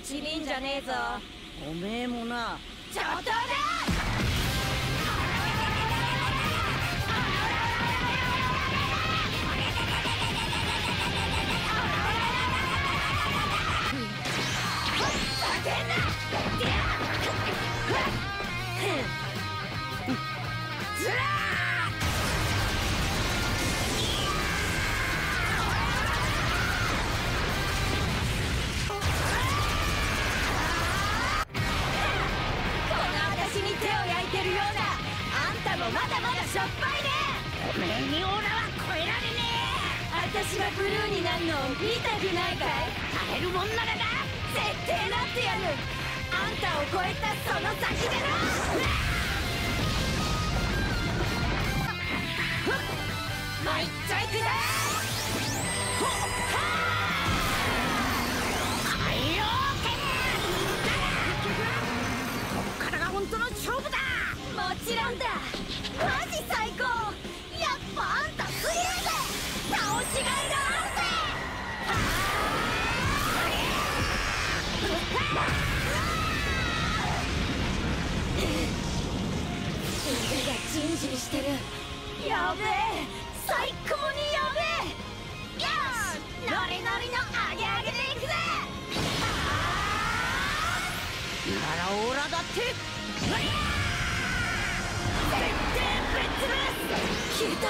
ちびんじゃねえぞ。 おめえもな。 上等だ。まだまだしょっぱいね。 おめえにオーラは超えられねえ。私がブルーになるのを見たくないかい。 耐えるもんならな。 絶対なってやる。あんたを超えたその先でな。まいっちゃいくぜ。 海洋拳。こっからが本当の勝負だ。 もちろんだ。マジ最高。やっぱあんたすげえぜ。倒しがいがあるぜ。腕がジンジンしてる。やべえ、最高にやべえ。よし、ノリノリのアゲアゲでいくぜ。 ならオーラだって。 消えた。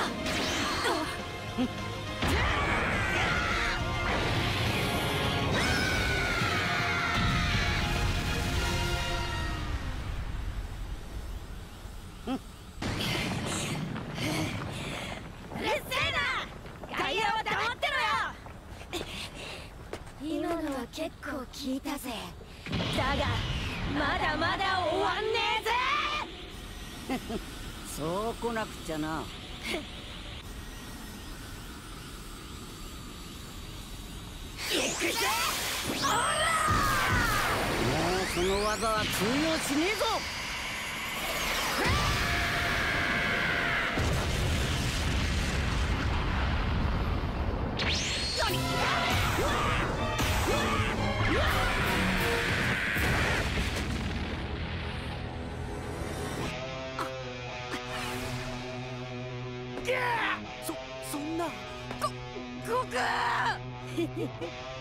うるせえな。外野は黙ってろよ。今のは結構効いたぜ。だがまだまだ終わんねえぜ。 そう来なくちゃな。 行くぜ。オラもうその技は通用しねえぞ。 そんな。悟空